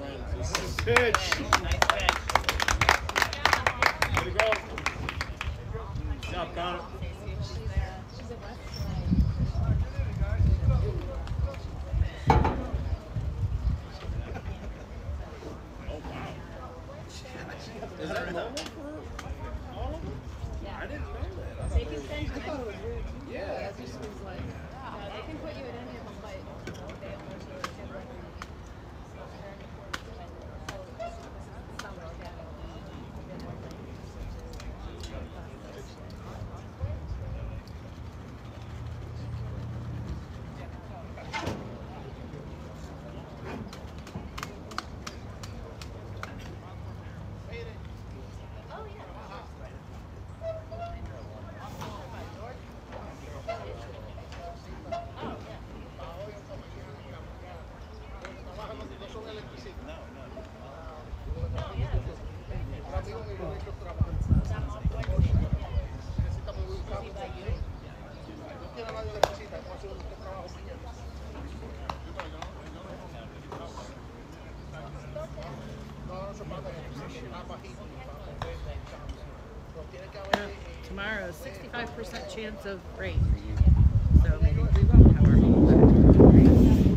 Pitch. Nice pitch. Way to go. Good job, Connor. Oh, wow. Is that normal for all of them? Yeah. I didn't know that. They can send you. I thought it was weird. Yeah. It just was like, they can put you at any of the fight. They have no sort of good record. Tomorrow, 65% chance of rain. So maybe we won't, however.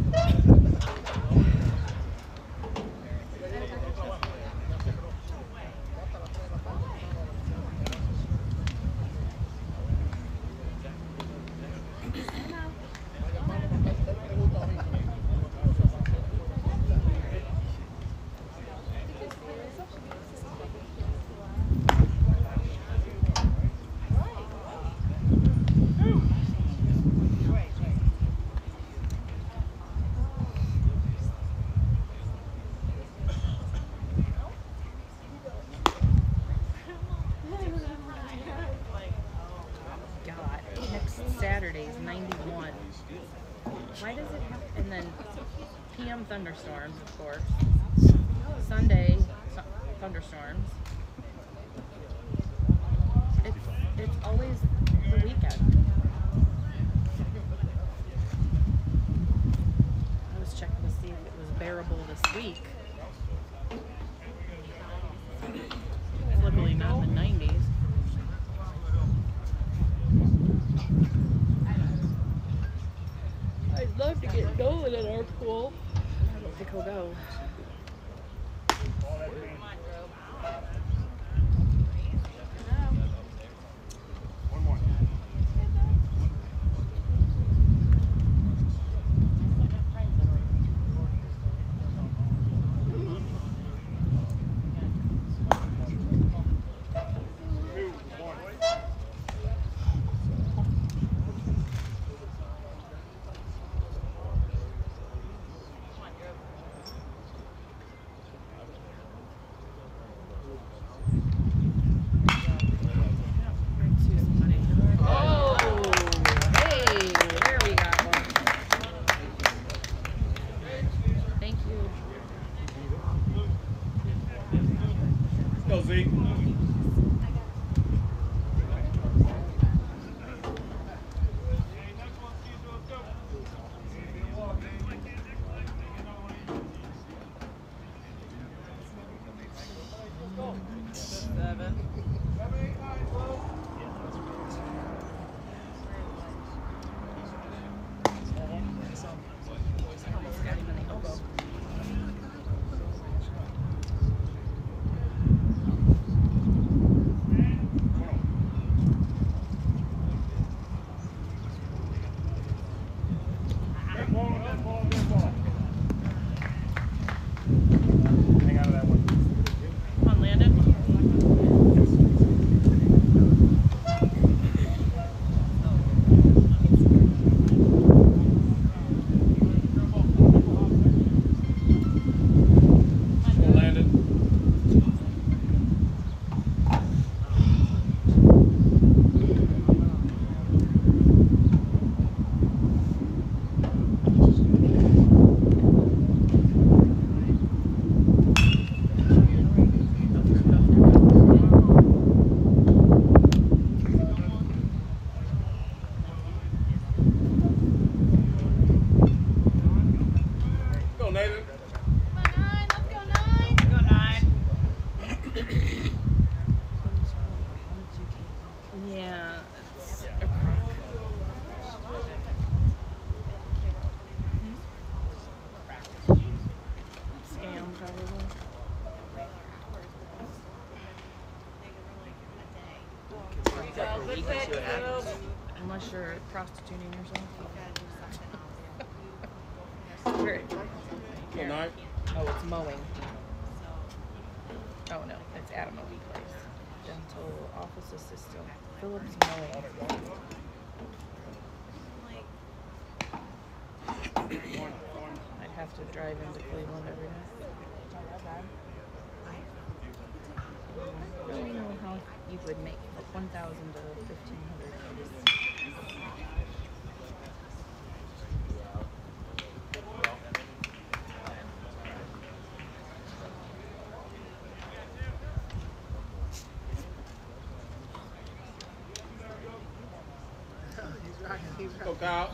Saturday's 91. Why does it have, and then PM thunderstorms, of course. Sunday, thunderstorms. It's always the weekend. I was checking to see if it was bearable this week. Luckily not in the 90s. I'd love to get Nolan at our pool. I don't think he'll go. One more. Go, Zeke. See what happens. Unless you're prostituting yourself. Here. Good night. Oh, it's mowing. Oh no, it's at a mowing place. Dental office assistant. Phillips Mowing. I'd have to drive into Cleveland every day. I don't know how you would make 1,000 to 1,500. Go, Kyle.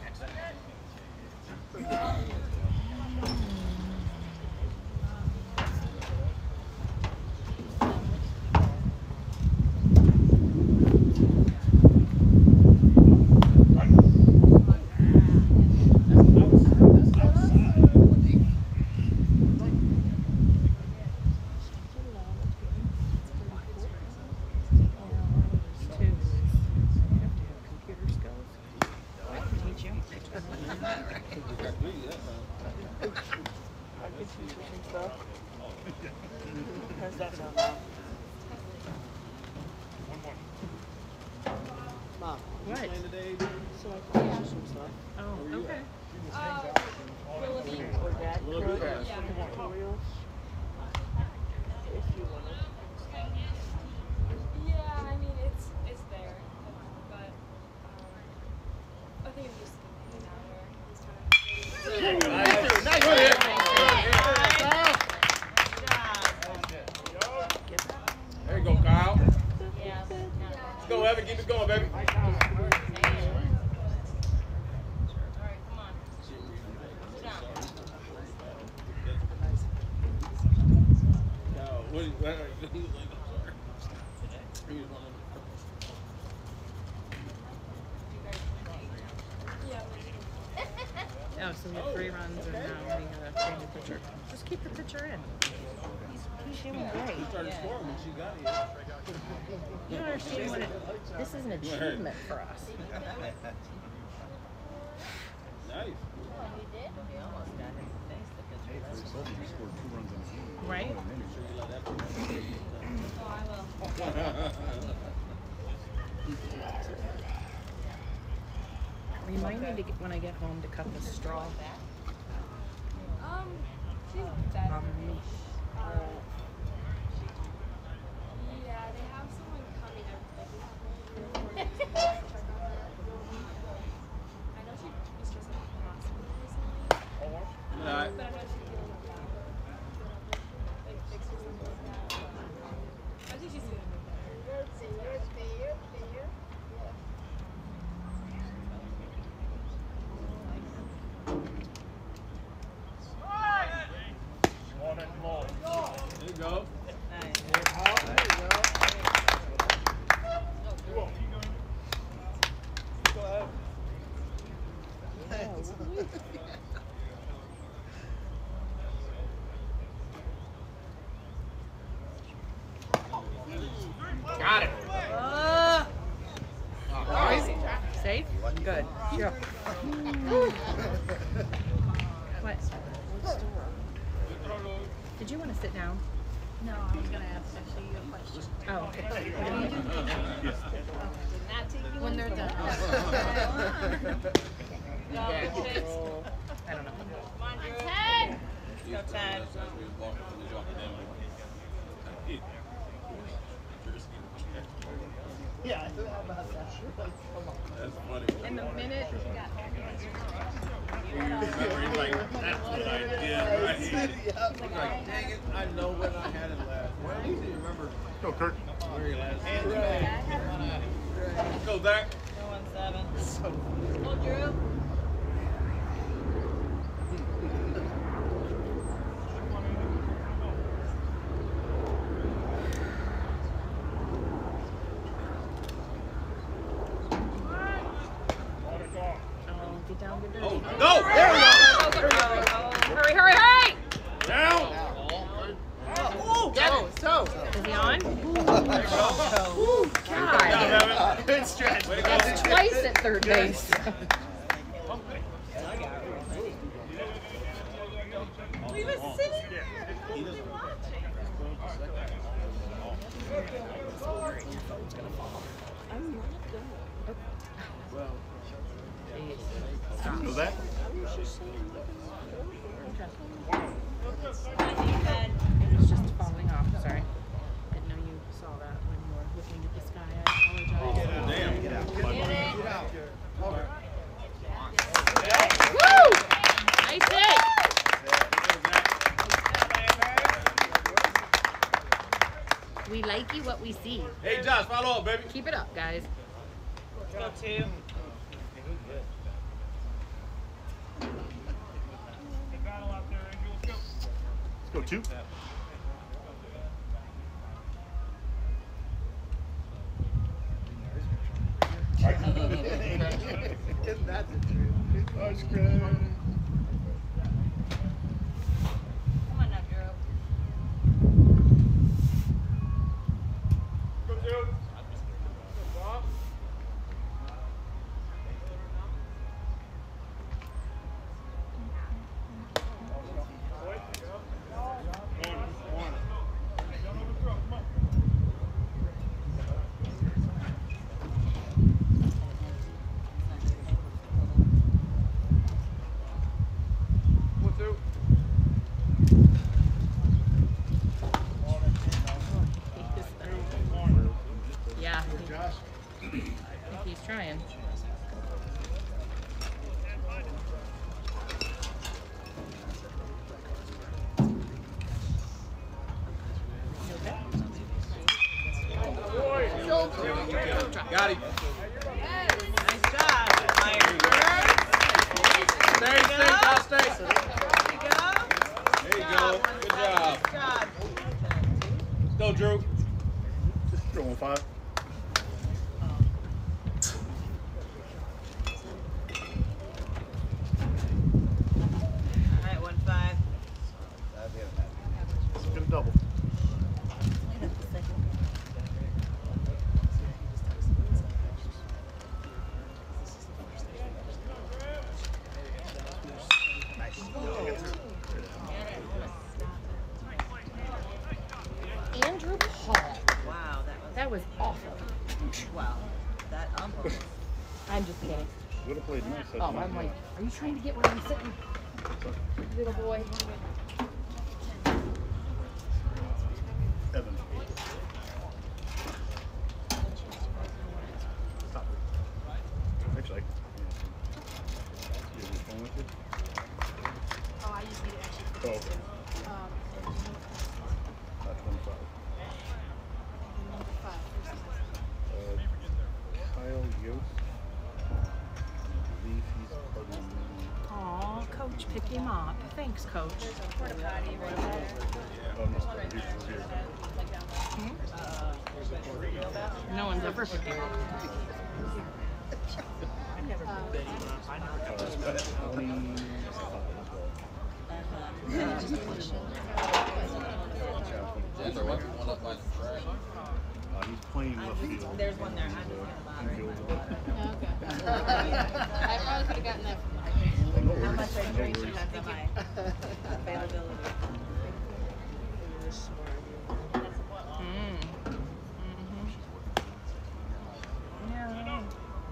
How's that sound, Mom? Mom, What? Playing today? so I can teach you some stuff. Oh, okay. Willoughby. Or Dad could. Willoughby? Yeah. Tutorials. If you want it. Yeah, I mean it's there, but I think I'm just hanging out here. Just trying to. Nice. Good hit. There you go, Kyle. Let's go, Evan. Keep it going, baby. What are you doing? Oh, so the 3 runs and now we gotta change the pitcher. Just keep the pitcher in. He's doing great. She started scoring when she got here. You don't understand what this is an achievement for us. Nice. Right? Remind me to get, when I get home to cut the straw. She's better. Yeah, they have someone coming every day. I know she was just in the hospital recently, Good night. but I know she's feeling bad. Like fixed or something like that. I think she's doing better. There you go. Got it. Safe? Good. Sure. What? Did you want to sit down? No, I was gonna ask actually you a question. Oh, okay. When they're done. I don't know. Ted! Go, Ted. Yeah, how about that? That's funny. In the minute she got He's like, that's what I did, right? He's like, dang it, I know when I had it last. Well, I usually remember Go, Kurt. where he last had it. Go, Zach. 0-17. Oh, Drew. Get down, get dirty. Oh, go! There we go! Hurry, hurry, hurry! Down! Ooh, get it. Toe. Is he on? There you go. God. Down, Evan. Good stretch. Way to go. That's twice at third base. We were sitting there. We were watching. Was that? It was just falling off. Sorry. Didn't know you saw that when you were looking at the sky. I apologize. Damn. Get out. Woo! Nice hit. We like you what we see. Hey, Josh, follow up, baby. Keep it up, guys. Let's go 2. Let's go 2. Isn't that the truth? Nice, Greg. Come on now, Drew. Yeah, I think he's trying. Got him. Nice job. Myers first. Stay, Josh, stay. There you go. There you go. Good job. Good job. Let's go, Drew. Just throw 5. All right, 1-5. Get a double. Andrew Hall. Wow, That was awful. wow. That ump was. I'm just kidding. Would have played nice. Oh, I'm like, are you trying to get where I'm sitting? Little boy. Evan. Stop it. Actually, you have your phone with you? Oh, I just need it actually. Oh, okay. Not 25. Kyle Yost. I believe he's part of the Aw, Coach picked him up. Thanks, Coach. Porta potty right there. he's here. No one's ever picked him up. 25. He's playing left field. There's one there. I'm just gonna bother. Infield. Okay. I probably could have gotten that from No How worries. much I No drink worries. depends on my availability. Yeah.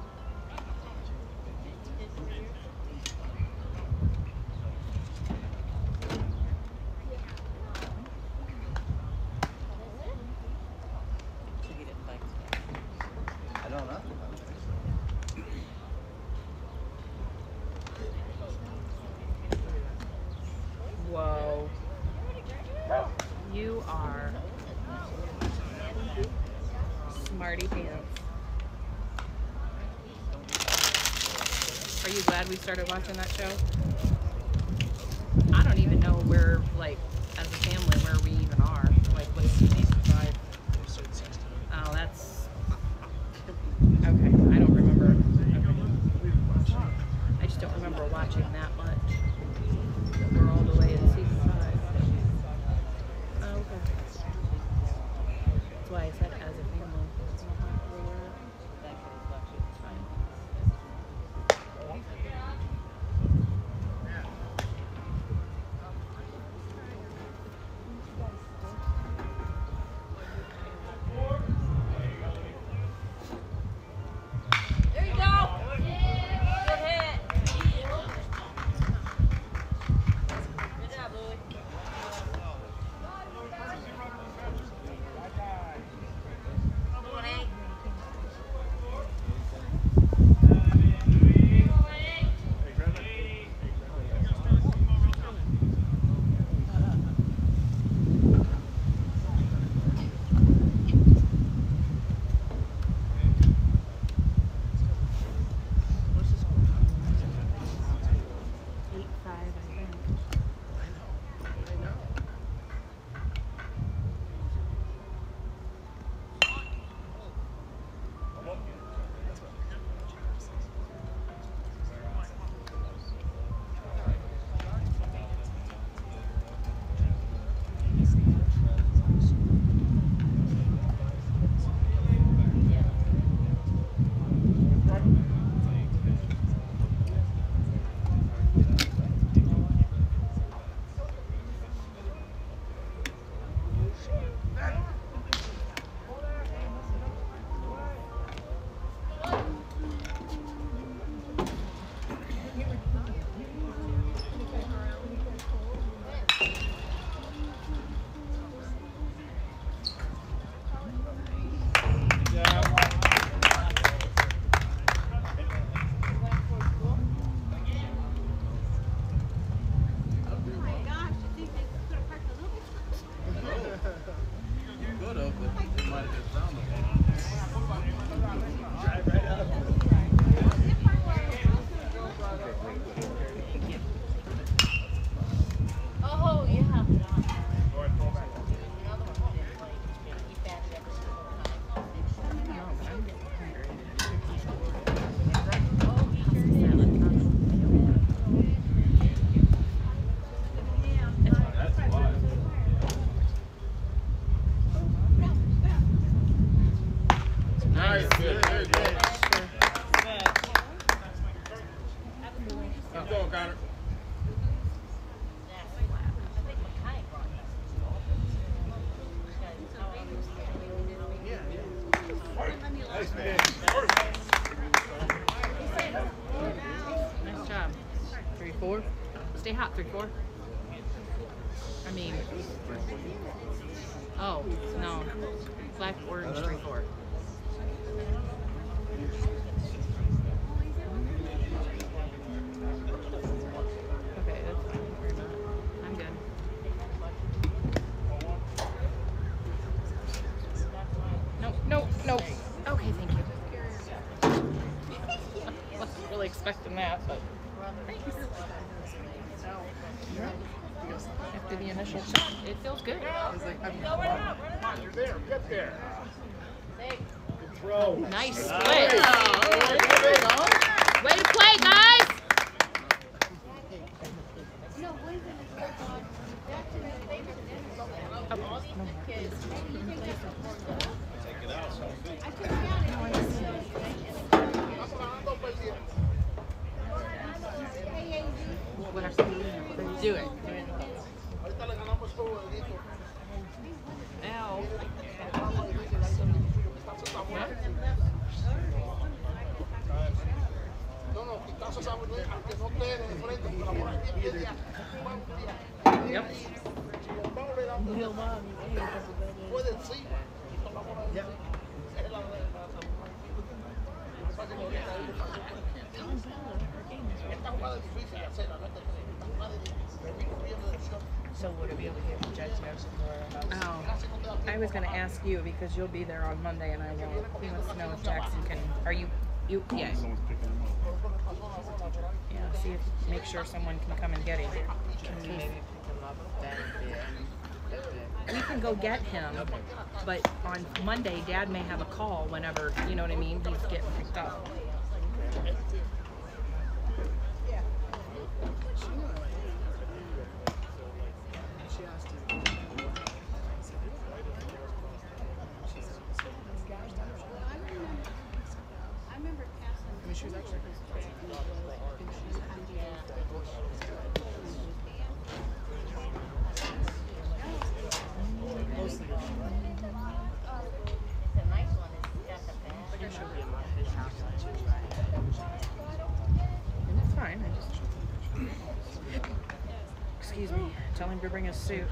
So he didn't bite today. I don't know. Whoa. You are smarty pants. Are you glad we started watching that show? I don't even know where, like, as a family, where we even are. Like, what is season 5? Oh, that's... Okay, I don't remember. Okay. I just don't remember watching that much. We're all the way in season 5. Oh, okay. That's why I said as a family. That's not where we're at. Stay hot, 3-4. I mean, oh, no. Black, orange, 3-4. Okay, that's fine. I'm good. Nope, nope, nope. Okay, thank you. Wasn't really expecting that, but thanks. After the initial shot, it feels good. You're there. Get there. Nice split. Way to play, guys. Do it. Ow. Yep. So would it be okay if the judge knows for Oh, I was going to ask you because you'll be there on Monday and I won't. He wants to know if Jackson can. Are you? Yeah. Someone's picking him up. Yeah. See if make sure someone can come and get him. can you maybe pick him up then? We can go get him, but on Monday, Dad may have a call whenever, you know what I mean, he's getting picked up. And it's fine, I just... Excuse me, tell him to bring his suit.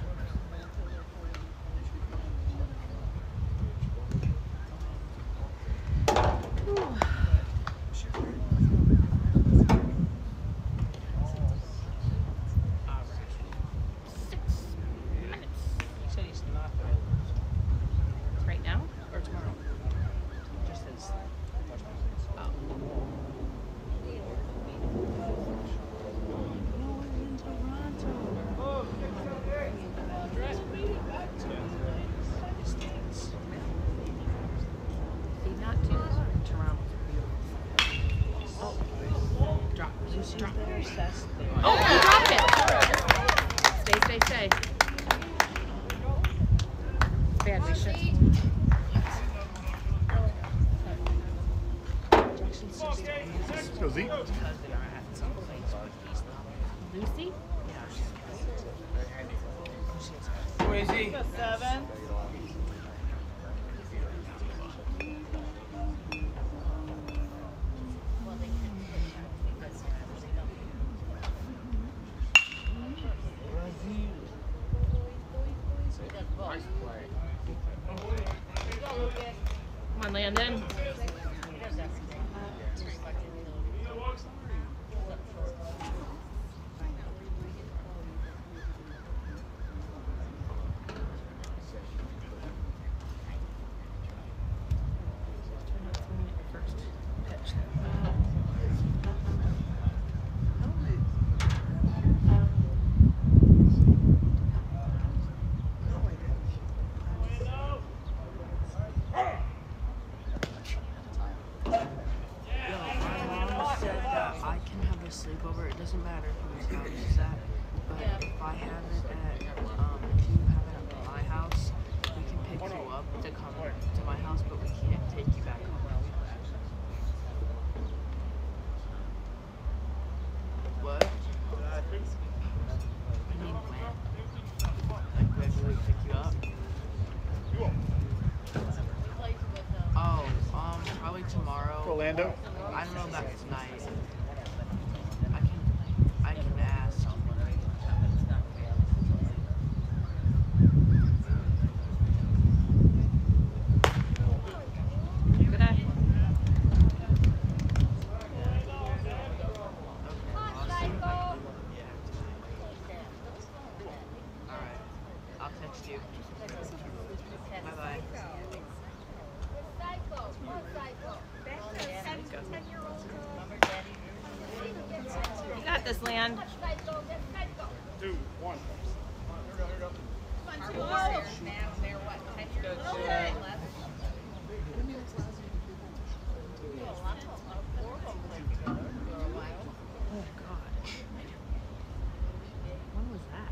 Right now or tomorrow? Just as Not too Toronto's beautiful. Oh, drop. Just drop. Oh, he dropped it. Stay, stay, stay. It's bad, we should. Let's go, Zeke. Lucy? Where is he? 7. Come on, Landon. First pitch. I can have a sleepover. It doesn't matter whose house it's at. But if I have it at, if you have it at my house, we can pick you up to come to my house, but we can't take you back home. What? I mean, when? Like, when do we pick you up? Oh, probably tomorrow. Orlando. I don't know about tonight. I can ask. text you. Bye-bye. You got this, Land. 2, 1. Oh, God. When was that?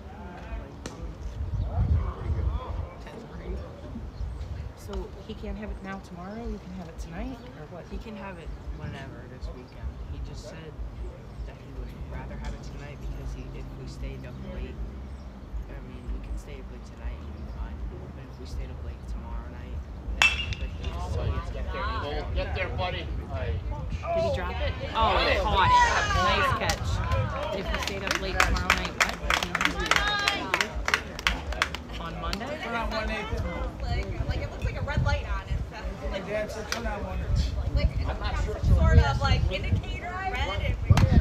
So he can't have it now tomorrow? You can have it tonight? Or what? He can have it whenever this weekend. He just said that he would rather have it tonight because if we stayed up late, I mean, we can stay up late tonight and be fine. But if we stayed up late tomorrow night, then he just told me to get there. Get there, buddy. Did he drop it? Oh, he caught it. Nice catch. If we stayed up late tomorrow night, what? On Monday? Turn on 180. Like it looks like a red light on it. So. Like Dad said, turn on 1. Like I'm not sure. some sort of like indicator red. And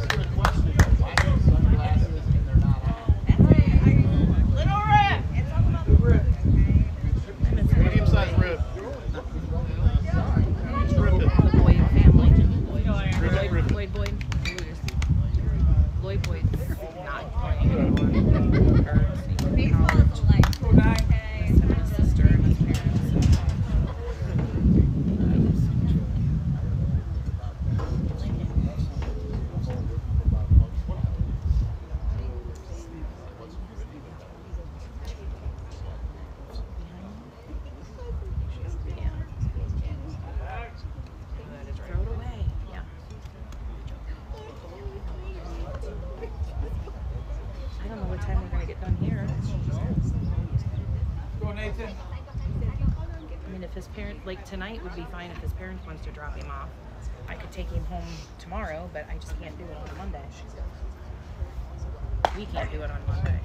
little rib. It's all about the rib. Medium sized rib. Rip it. The Boyd family. Boyd. Boyd's not playing anymore. Baseball is a life. Go 9. Okay. His sister and his parents. Throw it away. Yeah. I don't know what time we're gonna get done here. Go, Nathan. I mean, if his parent, like tonight would be fine if his parents wants to drop him off. I could take him home tomorrow, but I just can't do it on Monday. We can't do it on Monday.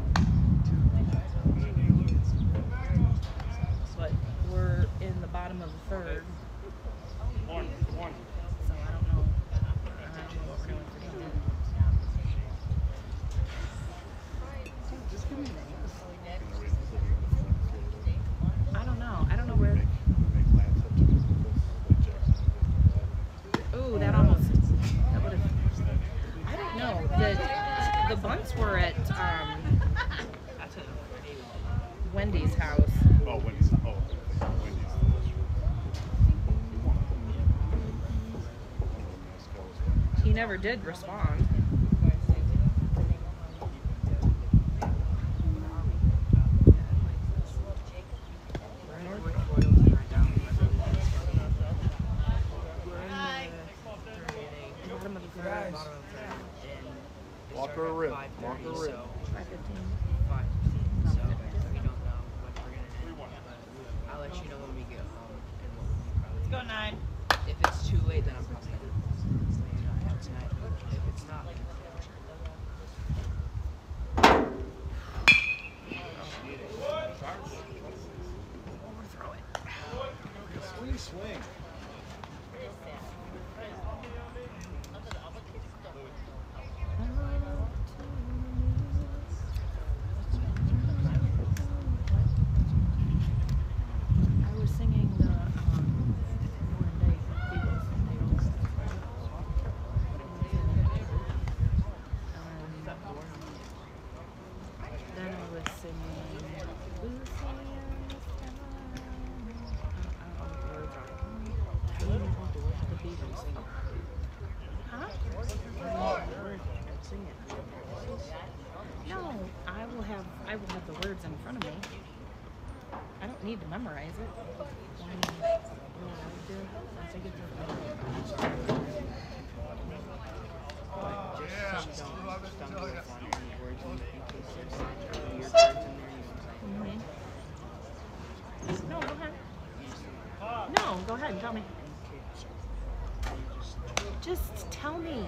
But we're in the bottom of the third, 1. so I don't know. I don't know what we're doing for dinner. I don't know. I don't know where. Ooh, that almost. That would have. I don't know. The bunts were at That's it. Wendy's house. Oh, Wendy's. Oh, Wendy's. He never did respond. We're in North Royalton right now. We're in the bottom of the third, bottom of the third, and it Walker started at rib. 5:30, Walker rib. so 5:15. 5:15, so we don't know when we're gonna end. But I'll let you know when we get home and what we probably Go 9. If it's too late, then I'm probably gonna stay out tonight. If it's not, then Overthrow it. Swing. I was singing the Northern Day Eagles. Then I was singing Lucy and the I don't know what the words are. I don't even know the Beatles sing it. Huh? Sing it. No, I will have the words in front of me. I don't need to memorize it. Once I get the just don't go for any words in case there's weird words in there. You know what I'm saying? No, go ahead. No, go ahead and tell me. Just tell me.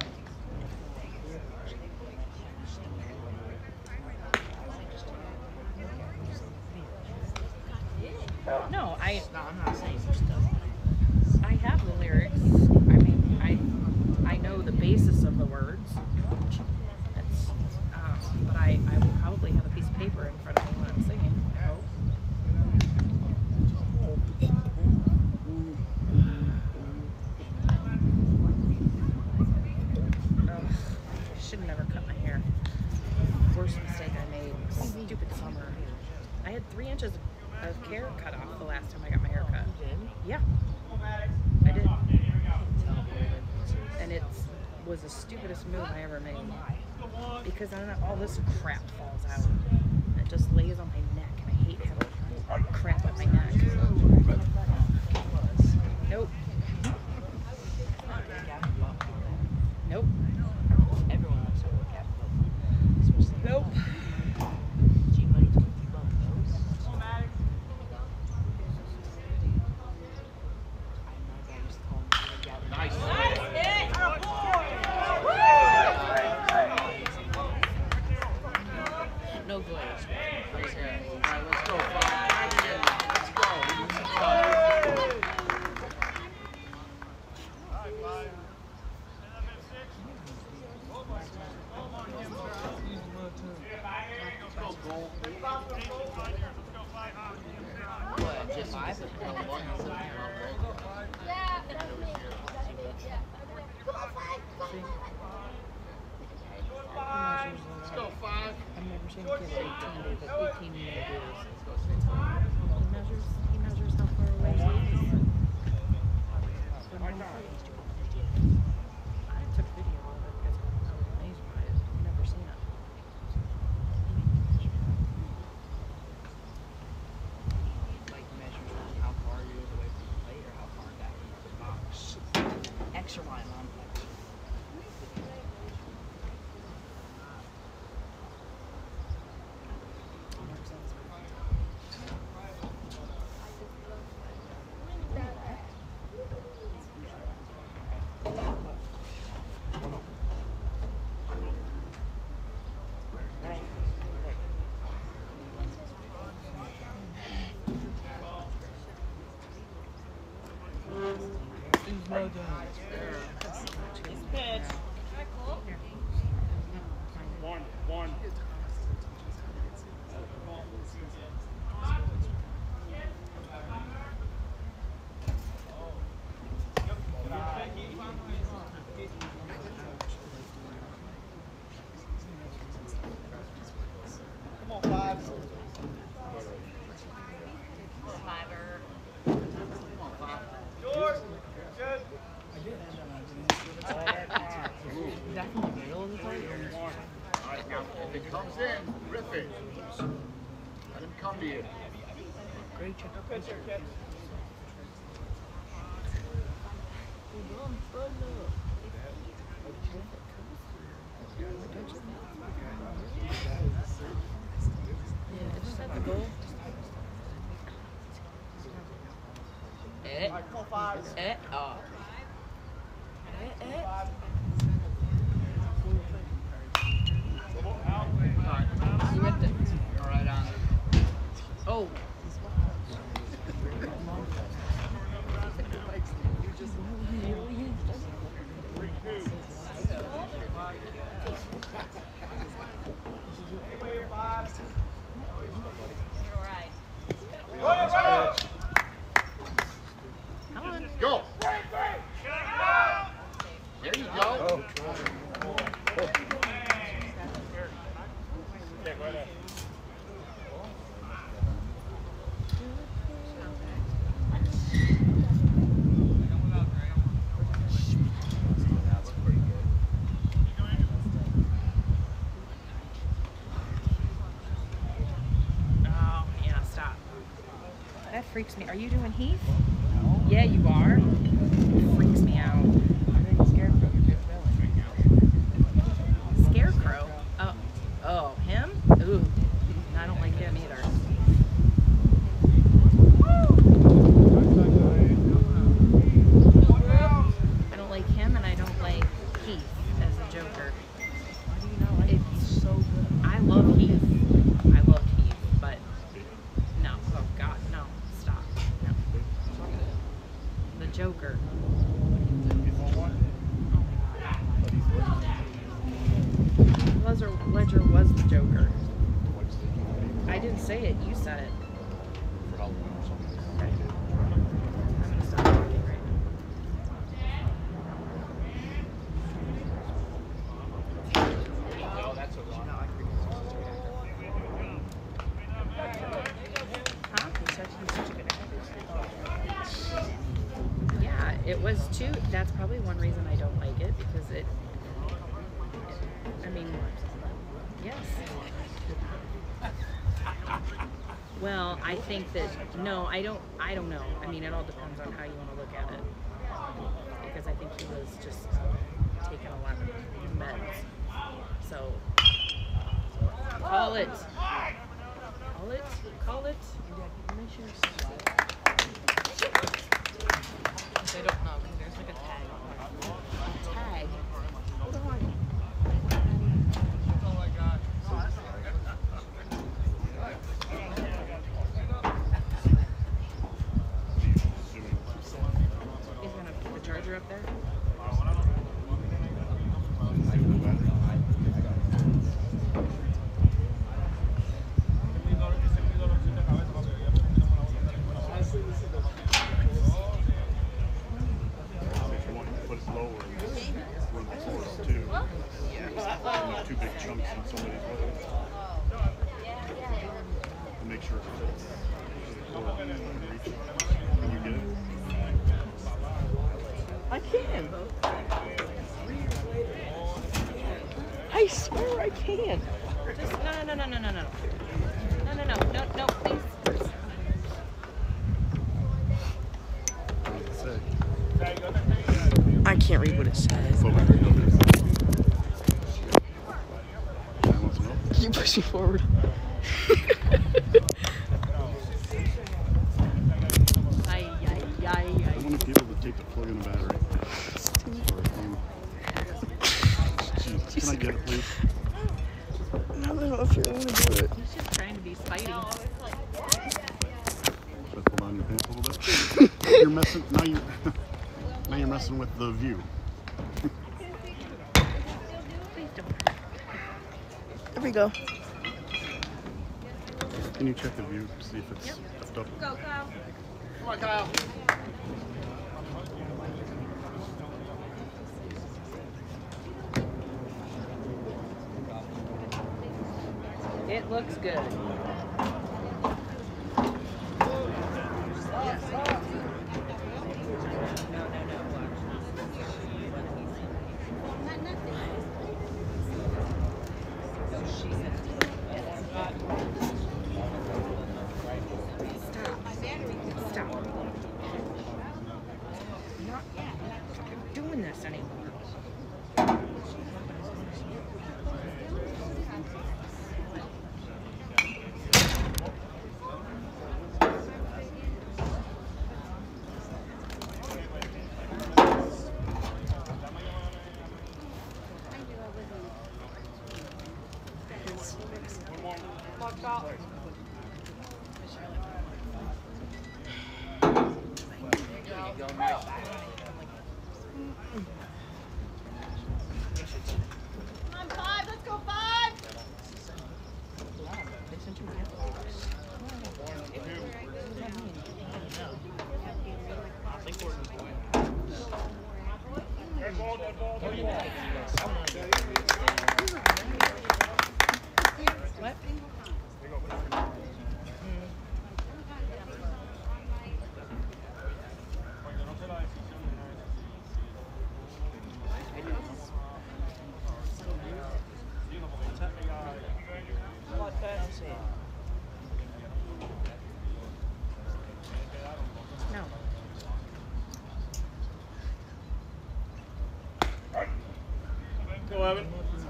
No, I'm not saying some stuff. I have the lyrics. I mean, I know the basis of the words. But I will probably have a piece of paper in front of me when I'm had 3 inches of hair cut off the last time I got my hair cut. You did? Yeah, I did. Tell me. And it was the stupidest move I ever made. Because then all this crap falls out. And it just lays on my neck. And I hate having crap on my neck. Nope. Nope. Everyone looks over a cat butt. Nope. G-Money told you about those. I used to call them Gavin. Nice. No glaze. Okay. All right, let's go. 5 again. Let's go. What, just 5? Let's go. 5. I've never seen a kid at 18 do this. He measures how far away he is. I took video of it because I was amazed by it. I've never seen it. Like measures how far you was away from the plate or how far back you the box. Extra line on flex. One. Is that from the middle of the plate? All right, now, if it comes in, rip it. Let him come to you. Great check. Is that the goal? Oh. You ripped it. All right, on. Oh. Come on. Go. There you go. Oh, yeah, stop. That freaks me. Are you doing Heath? No. Yeah, you are. It freaks me out. Scarecrow? Oh, him? Ooh, I don't like him either. I don't like him, and I don't like Heath as a Joker. Why do you not like it? He's so good. I love Heath. I love Heath, but no. Oh God, no. Stop. No. The Joker. Ledger was the Joker. I didn't say it. You said it. Okay. I'm gonna stop talking right now. No, that's a wrong. It was too. That's probably one reason I don't like it because I mean, yes. Well, I think that no, I don't know. I mean, it all depends on how you want to look at it. Because I think he was just taking a lot of meds. So call it. Call it. I don't know, because there's like a tag on it. Tag. Hold on. He's gonna put the charger up there. Two big chunks in somebody's road. Make sure it's can you get it? I can. I swear I can. Just no, please. What does it say? I can't read what it says. Focus. Can you push me forward? I want to be able to take the plug in the battery. Jeez, can I get it, please? I don't know if you want to do it. He's just trying to be Spidey. Should I pull down your pants a little bit? You're messing. Now you're messing with the view. Please don't. There we go. Can you check the view, see if it's effed up? Go, Kyle. Come on, Kyle. It looks good. Stop. I'm not doing this anymore. Come on, 5. Let's go, 5. What? No. Go, Evan.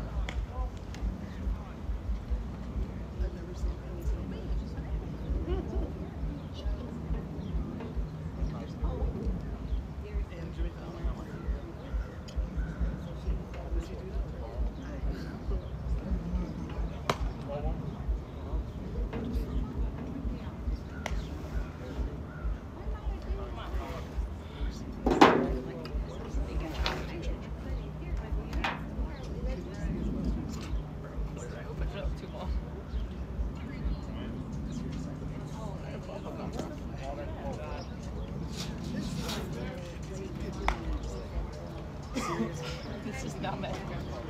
This is not bad.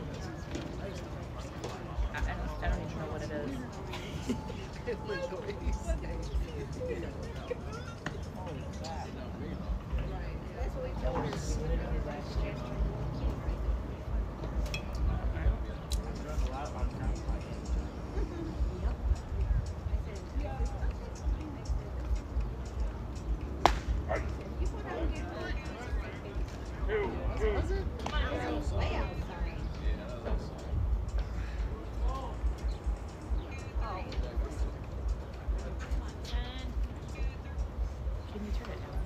I don't even know what it is. Can you turn it down,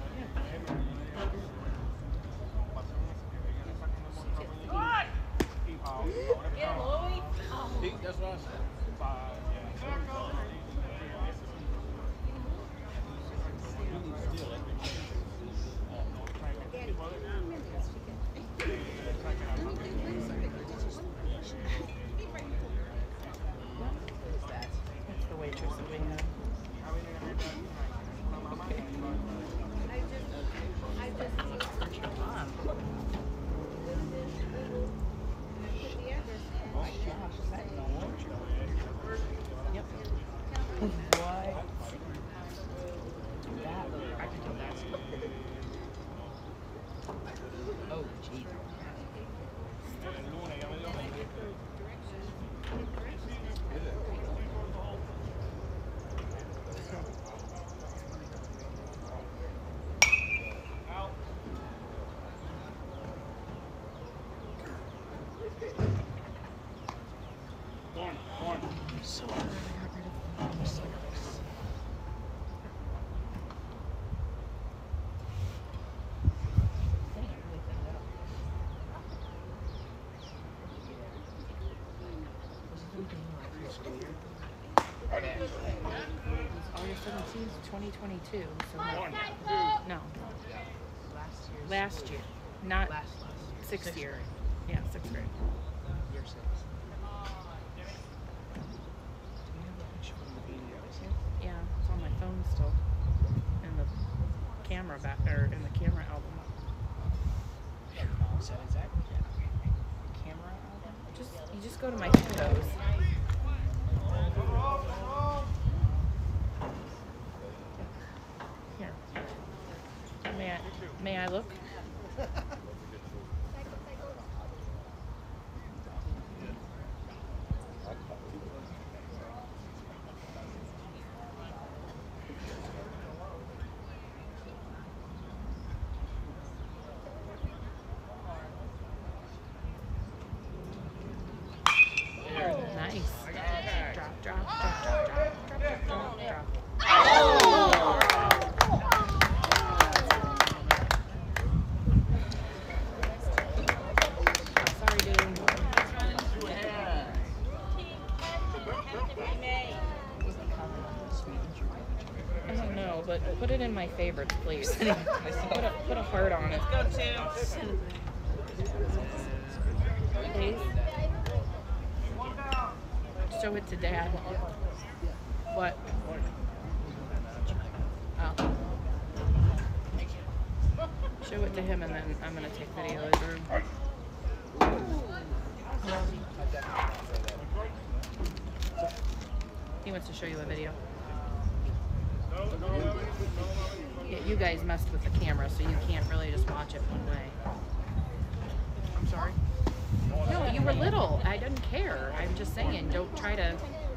See, that's what I said. That's the waitress that we have. Yep. What? That, I can tell that's. Oh, gee. So glad I got rid of the service. Dang, it really thinned out. Was it thinking like this weird? It's August 17th, 2022. So no. Last year. Not sixth year. Yeah, sixth grade. Year 6. Yeah, it's on my phone still. And the camera back there, in the camera album. So is that camera album? You just go to my photos. Here. May I look? Nice. Drop, drop, drop, drop, drop, drop, drop, Sorry, dude. I don't know, but put it in my favorites, please. put a heart on it. Please. Show it to Dad. What? Oh. Show it to him and then I'm gonna take video of the room. He wants to show you a video. Yeah, you guys messed with the camera, so you can't really just watch it one way. I'm sorry? No, you were little. I didn't care. I'm just saying, don't try to...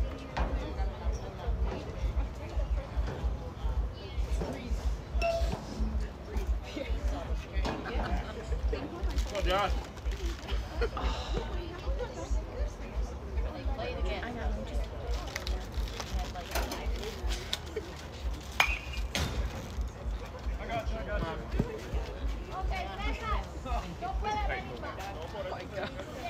Go, Josh. Play it again. I know. Okay, back up. Don't play that anymore.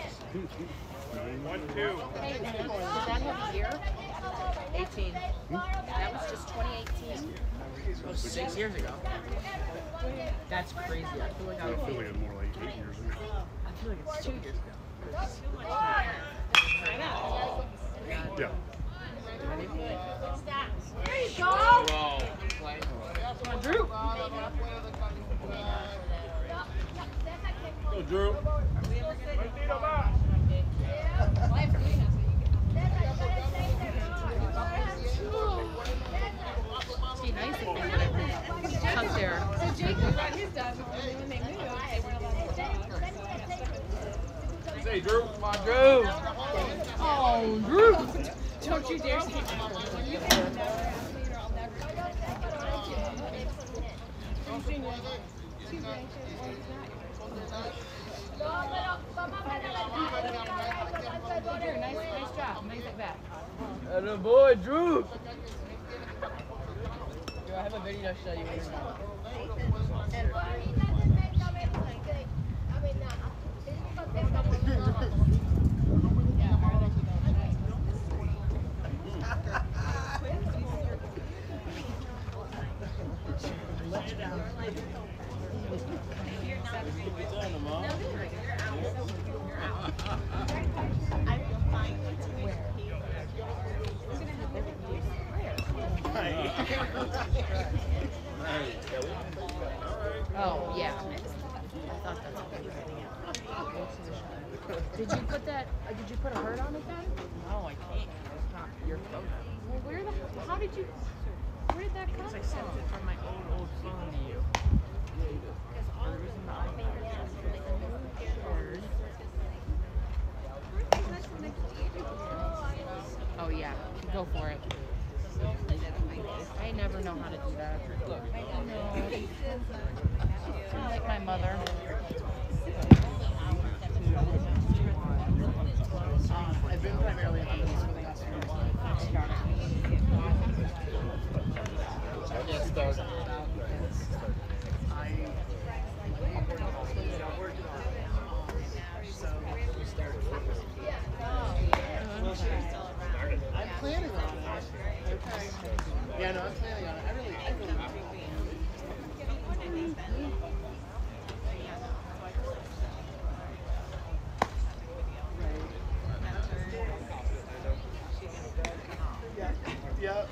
1, 2. Hey, does that have a year? 18. That was just 2018. It was 6 years ago. That's crazy. I feel like I feel like it's more like 8 years ago. I feel like it's 2 years ago. Yeah. There you go. Whoa. Play. Come on, Drew. Go, Drew. See, nice if they would have cut their... Drew. Oh, Drew. Don't you dare say Nice job. Make it back. Atta boy, Drew. Yo, I have a video to show you when you're done. Oh, yeah. I thought that's what you were getting at. Did you put that, did you put a hurt on it then? No, I can't. It's not your photo. Well, where did that come from? I sent it from my old phone to you. Oh, yeah. Go for it. I never know how to do that. Look. I'm like my mother. I've been primarily at the for the last few years. I'm planning on it. Yeah, no, I'm planning on it. I really Yep.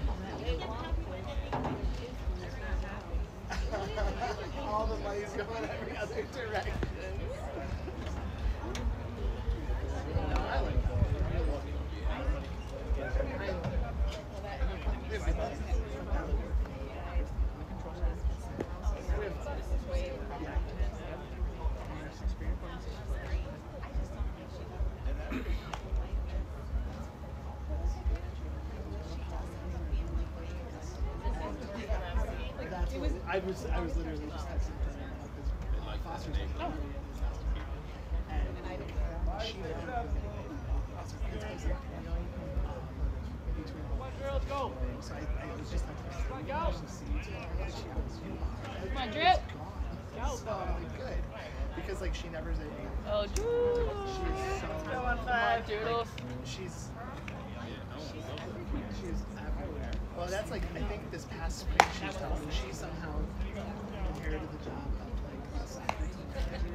All the money's going every other direction. No, I like that. I was literally just texting her because Foster's and she girls go. So I was just like, go. Come on, Drip. Go. So I'm like, good. Because like she never said anything. Oh, Drew. She's so Come on, five, Doodles. She's everywhere. Well, that's like, I think this past spring she was telling me she somehow inherited the job of like a soccer team.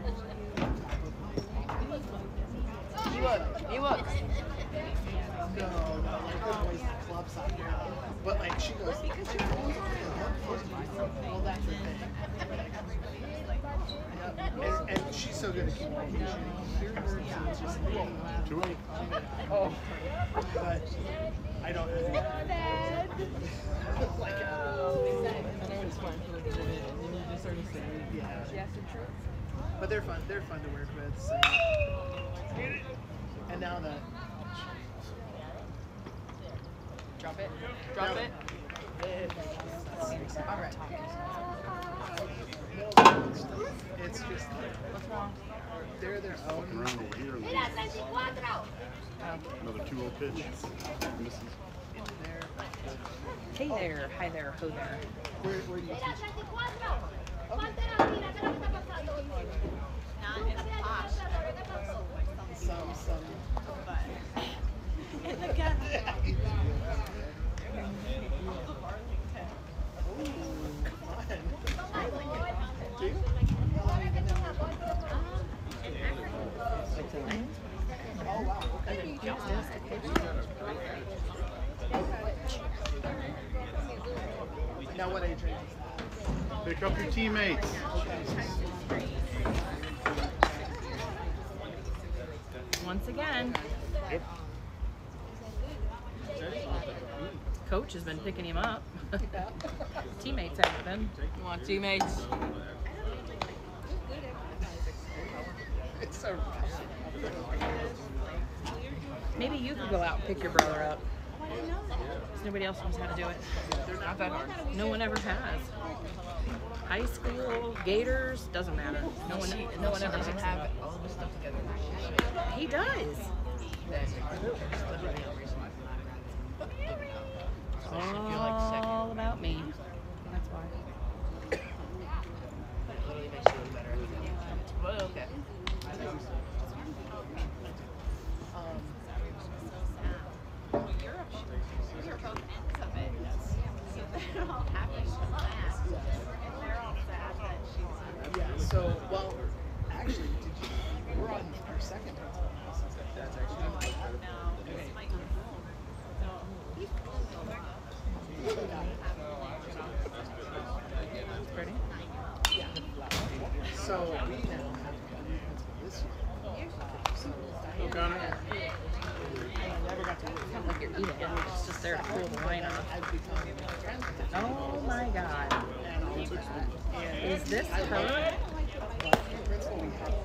He was. No, like the boys club soccer. But like she goes, because you're always on the hook for me. Well, that's the thing. And she's so good at communication. Hear words and it's just like, Too late. oh, but I don't know. Like, I know it's fun for the minute, and then you just sort of say, yeah. yes, it's true. But they're fun. They're fun to work with. So. And now that. Drop it. Drop it. All right. It's just. What's wrong? They're their Walking own. around over here. And another 2-0 pitch. Misses. Hey there. Hi there. Ho there. Where do you teach? Some. In the gun. Oh wow. Okay. Now what age range is that? Pick up your teammates. Once again. Coach has been picking him up. Teammates haven't been. You want teammates? It's so rough. Maybe you could go out and pick your brother up. Because nobody else knows how to do it. They're not that hard. No one ever has. High school, Gators, doesn't matter. No one ever doesn't picks have them up. all the stuff together. He does. Then there's literally no reason why I'm not gonna. So I should feel like second. All about me. That's why. It literally makes you look better every day. But okay. You're both ends of it. So they're all happy so fast. And they're all sad that she's Yeah, so, well, actually, did you, we're on our second principal house. That's actually much better. no. This might be cool. So he's cool so much. Pretty. So, we now have a new principal this year. So, So, Connor, I never got to work. It's not like you're eating it. It's just there to cool the wine off. I've become friends with her. Oh my God. And all of that. And Is this her? but the principal we have,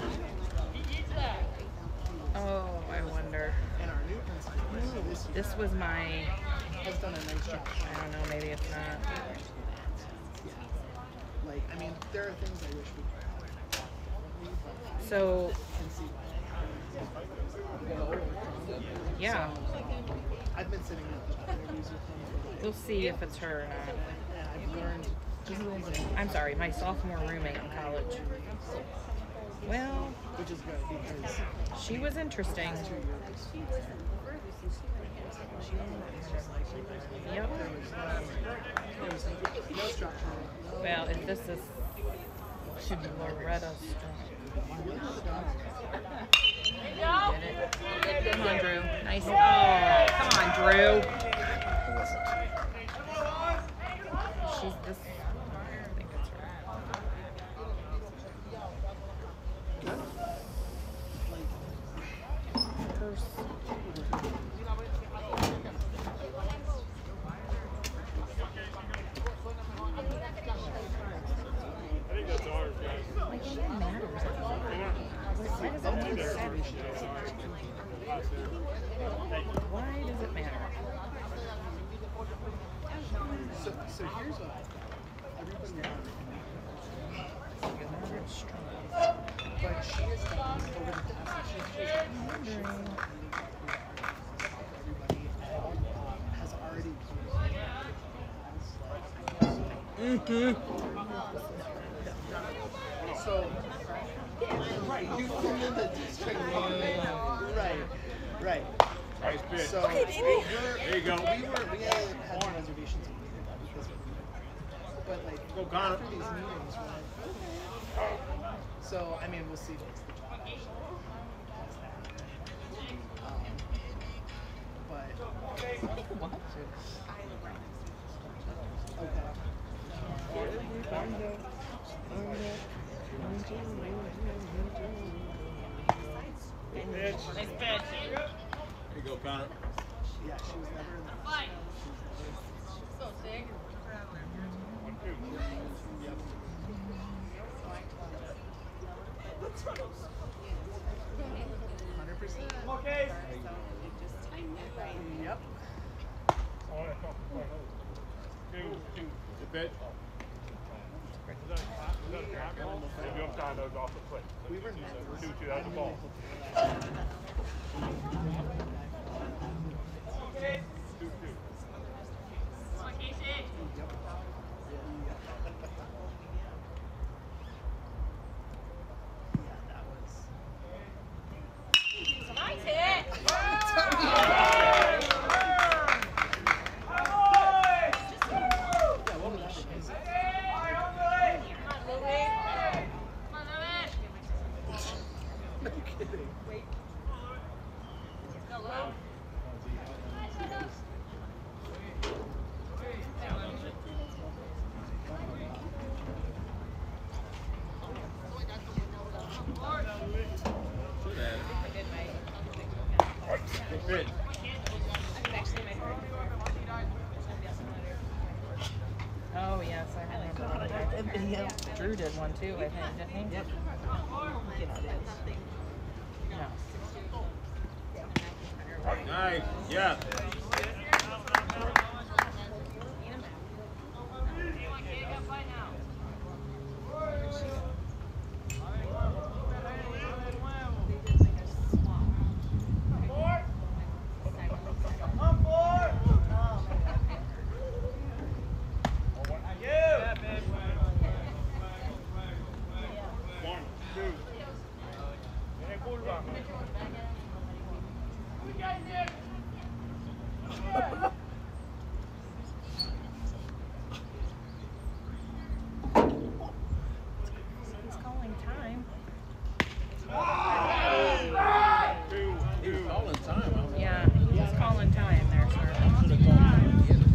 Oh, I wonder. and our new principal this year This was my, has done a nice job. I don't know, maybe it's not. Like, I mean, there are things I wish we could but So, I can see why. yeah, I've been sitting at interviews with them for like, we'll see if it's her or not. and I've learned I'm sorry, my sophomore roommate in college. Well, which is good because she was interesting. 2 years Yep. there was no structure. Well, if this is, should be Loretta Strong. Come on, Drew. Nice. Oh, come on, Drew. She's this. I think it's her. Like, it even matters. Why does it matter? Why does it matter? So here's what everybody wants. Margaret Strong. But she has done over the past, she's Wondering. everybody has already So, right, you feel the district. Right. nice pitch. So, There you go. we had some reservations because but like Go, Connor. after these meetings, right? So, I mean, we'll see what's the job. But Nice pitch. There you go, Connor. yeah, she was never in the Fight. So sick. Yep. 100%. Okay. Yep. Good pitch. We were never. That's the ball. Yeah, that was. Nice hit. Yeah, what was that? Come on, Louie. Come on, Louie. No kidding. Go, Lou. Good pitch. Oh, yes, I remember that. Drew did one too, I think, didn't he? Yep. No. Nice. Yeah. He's calling time. He was calling time. Huh? Yeah, he was calling time there, sir. Should have called time.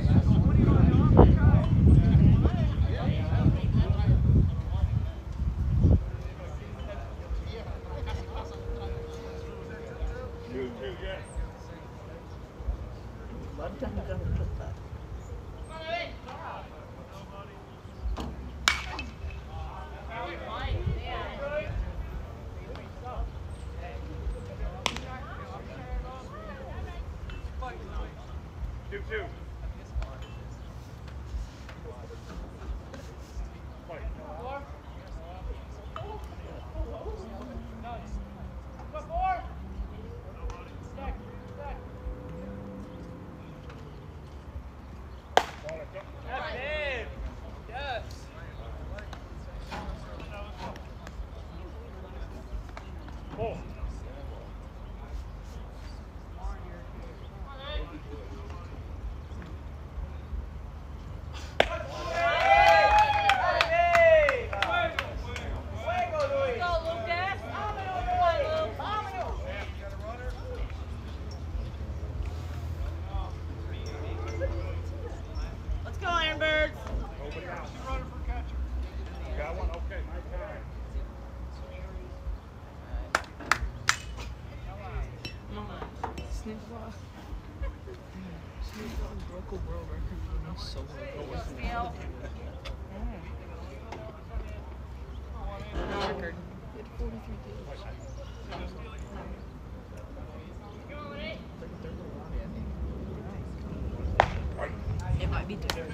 2-2, yeah. Let's go, Ironbirds. Got one? Okay, my time. Snoop Dogg broke a world record for most solo goals. Record. He had 43 goals. It might be different.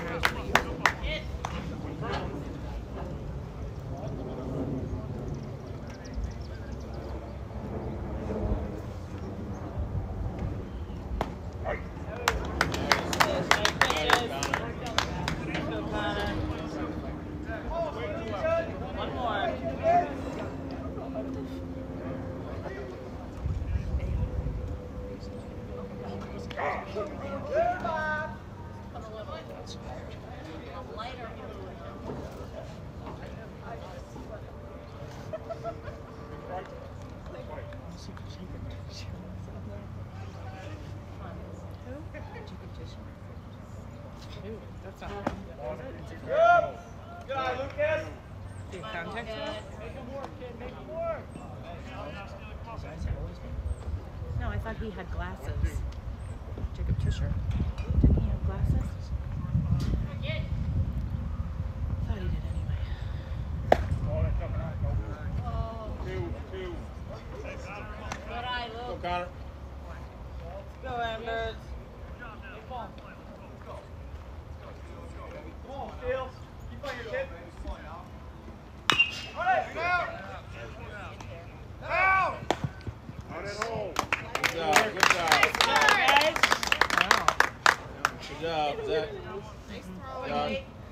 One more. Ooh, that's not bad. Good eye, Lucas. Do you have context? Make him work, kid. Make him work. No, I thought he had glasses. Jacob Tischer. Didn't he have glasses? Thought he did anyway. Good eye, Go, Luke. Connor. Go, Ambers. Come on, Steele. Keep on your kid. All right, now. Out. On at home. Good job. Good job. Wow. Good job, Zach. Josh.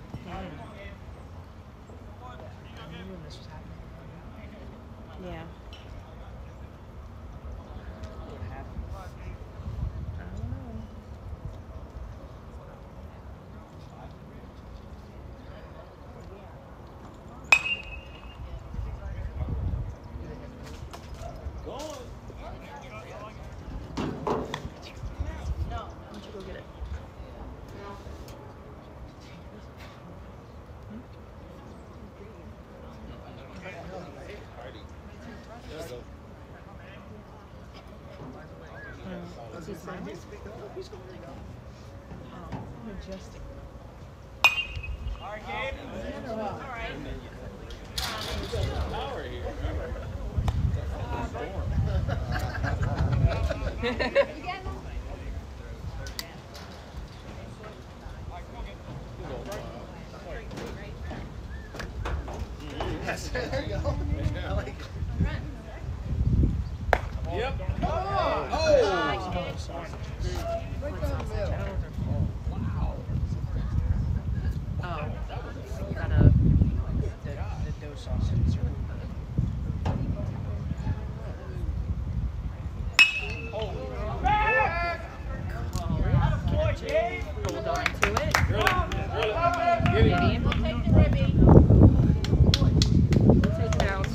I knew when this was happening. Yeah. What happened? I don't know. Go on. Why don't you go get it? Is he signing? Oh, majestic. All right, Gabe. All right. Power here. Remember? It's a storm. Yes, there you go. I like it. Yep. Oh! Oh, got a the dough sausage. Hold on to it. Ready? We'll take it out.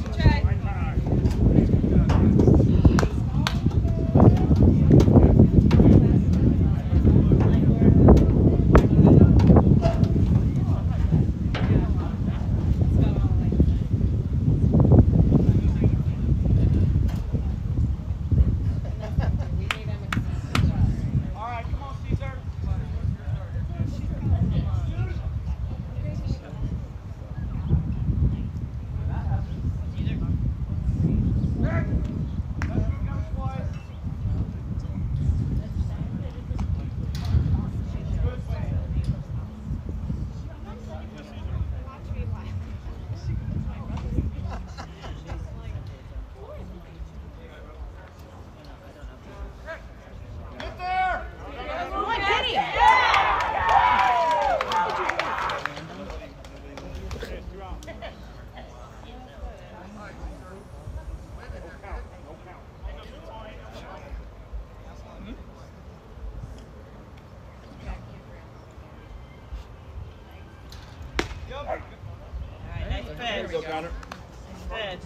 All right, come on, Caesar. Get there! Come on, get him! Nice There we pitch. go, Connor. Pitch.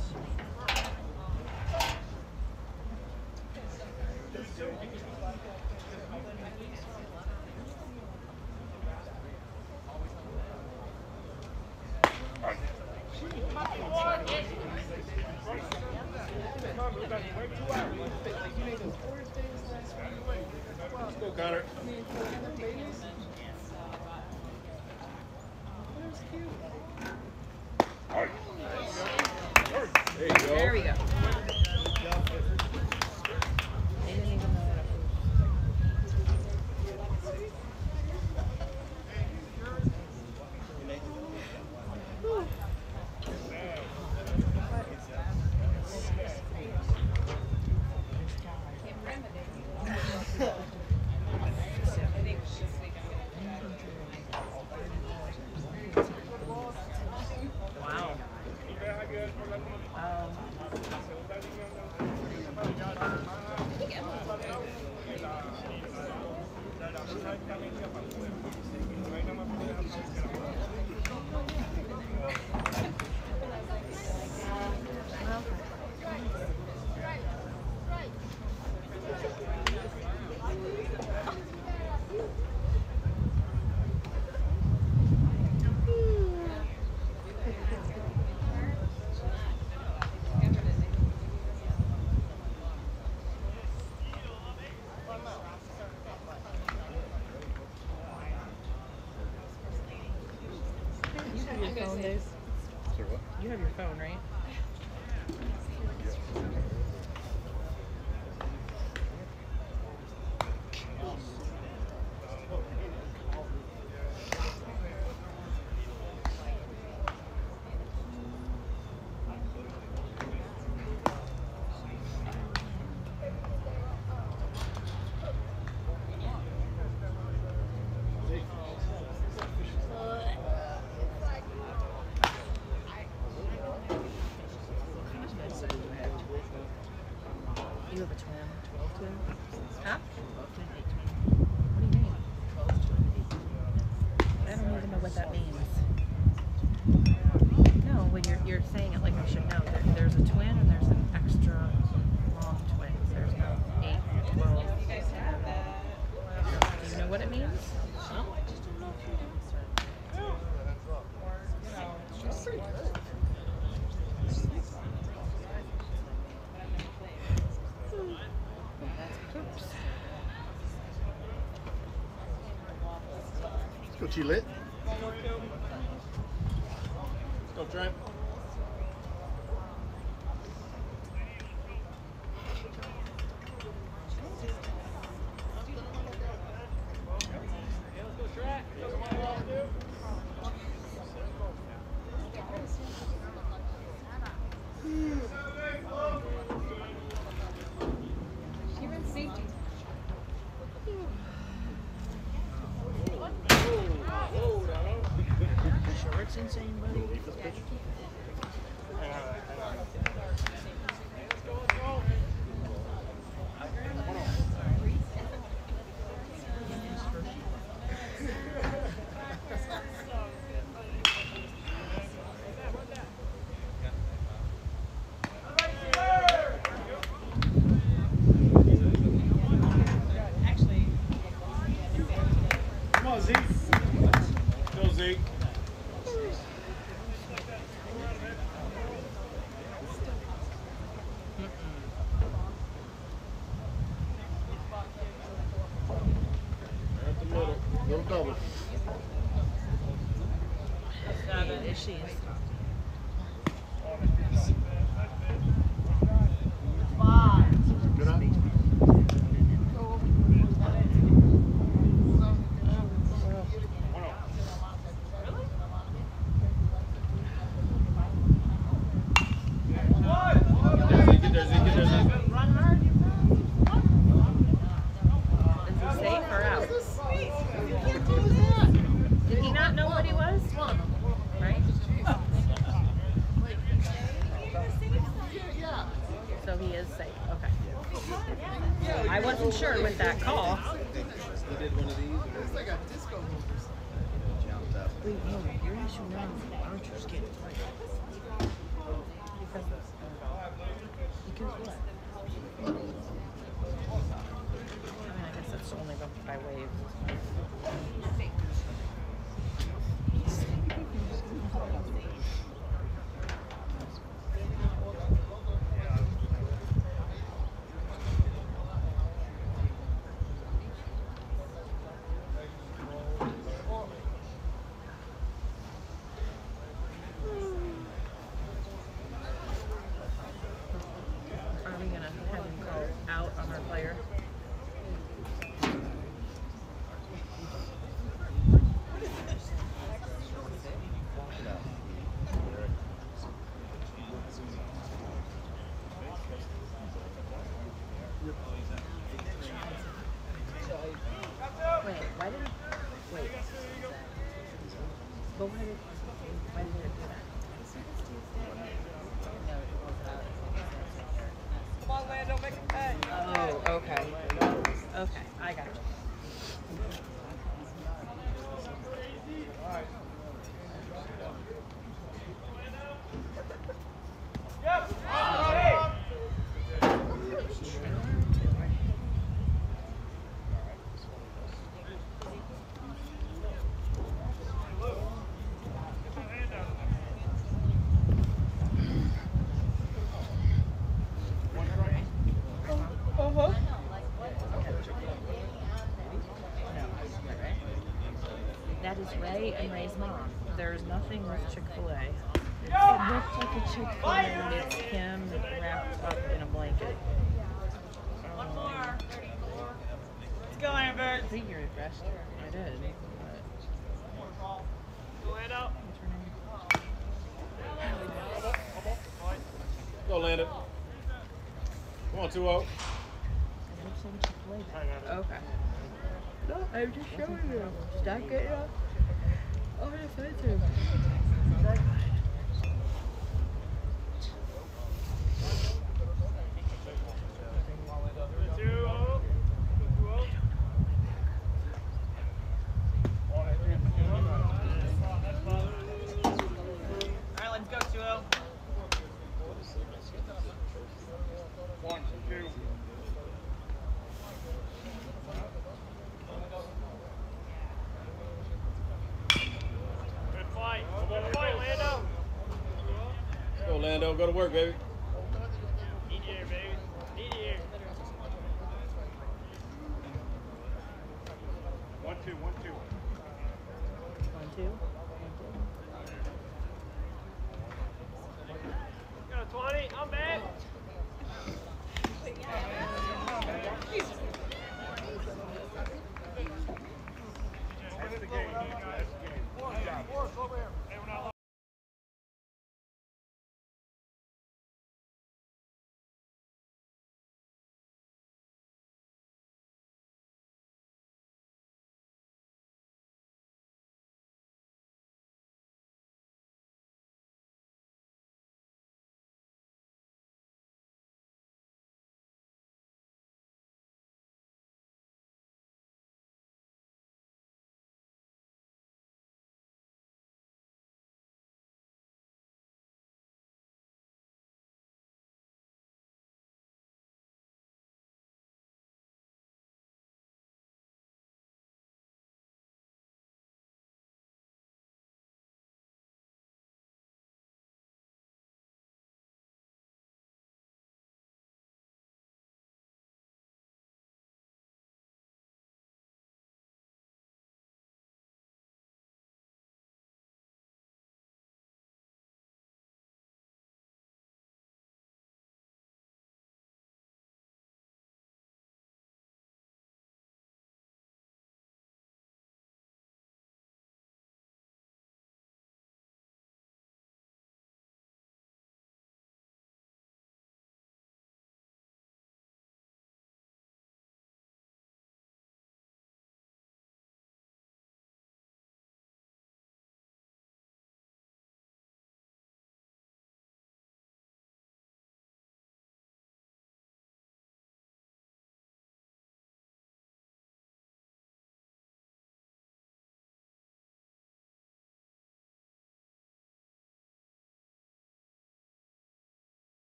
Let's go, Connor. There you go. There we go. They didn't even know that Wow. You have your phone, Dave. Sorry, what? You have your phone, right? You have a twin? 12 twin? Huh? 12 twin, 8 twin. What do you mean? 12 twin, 8 twin. I don't even know what that means. No, when you're saying it like I should know. There's a twin and there's an extra long twin. There's no 8, 12. Do you know what it means? Huh? She's pretty good. Oops. Let's go, Chi-Lit. Let's go, Trent. Zeke. At the middle. Little double. Seven. Is she? Good eye. Get there, Zeke. Get there, Zeke. Is he safe or out? Did he not know what he was? Right? So he is safe. Okay. I wasn't sure with that call. They did one of these. It's like a disco move or something. Wait, no, you're actually not. Aren't you scared? Because what? I mean, I guess that's only by wave. Are we gonna have him call out on our player? Wait, why did wait? But why did it do that? Come on, Lando, make it pay. Oh, okay. Okay, I got you. Yep. Ready. That is Ray and Ray's mom. There's nothing with Chick-fil-A. It looked like a Chick-fil-A. And it's him wrapped up in a blanket. One more. Let's go, Amber. I think you're at rest. I did. Go Lando. Go, Landon. Come on, 2-0. It looks like a Chick-fil-A. Okay. No, I'm just showing you. Stop getting up. Oh, defensive. Alright, let's go, 2-0. 1, 2. Good fight. Good fight, Lando. Let's go, Lando. Go to work, baby. Need you here, baby. Need you here. 1, 2, 1, 2. 1, 2.